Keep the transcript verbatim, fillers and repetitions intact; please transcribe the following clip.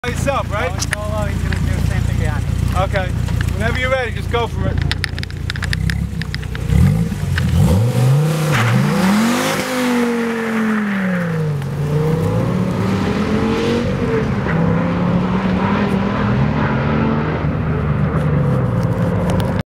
Yourself, right? Going solo, he's going to do the same thing behind me. Okay. Whenever you're ready, just go for it.